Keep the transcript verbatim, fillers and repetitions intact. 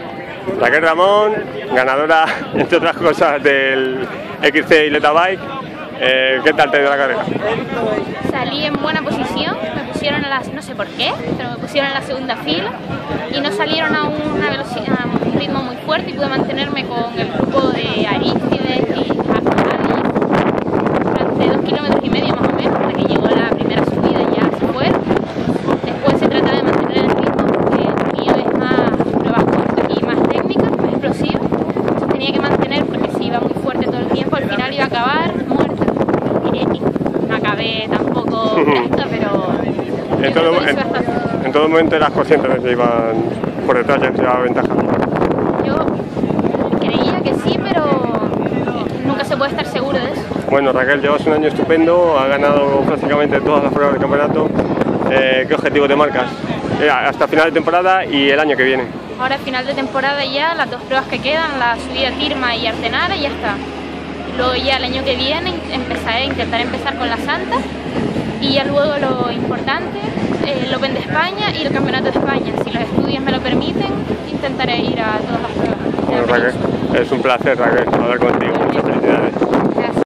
Raquel Ramón, ganadora, entre otras cosas, del X C Ileta Bike. Eh, ¿Qué tal te ha ido la carrera? Salí en buena posición, me pusieron a las, no sé por qué, pero me pusieron en la segunda fila y no salieron a una velocidad, a un ritmo muy fuerte y pude mantenerme con el grupo de Arístides y Jacali durante dos kilómetros y medio más o menos, hasta que llegó la primera subida y ya se fue. Después se trata de mantener el ritmo porque el mío es más pruebas cortas y más técnicas, más explosivo. Entonces tenía que mantener porque si iba muy fuerte todo el tiempo, al final iba a acabar muerta. No acabé tampoco fresca, pero en todo, en, en todo momento eras consciente de que iban por detrás, ya te llevaba ventaja. Yo creía que sí, pero nunca se puede estar seguro de eso. Bueno, Raquel, llevas un año estupendo, has ganado prácticamente todas las pruebas del campeonato. Eh, ¿Qué objetivo te marcas? Eh, hasta final de temporada y el año que viene. Ahora final de temporada ya, las dos pruebas que quedan, la subida Tirma y Artenara, y ya está. Luego ya el año que viene empezaré, intentaré empezar con la Santa y ya luego lo importante, el Open de España y el Campeonato de España. Si los estudios me lo permiten, intentaré ir a todas las pruebas. Bueno, Raquel, es un placer, Raquel, hablar contigo. Muchas felicidades.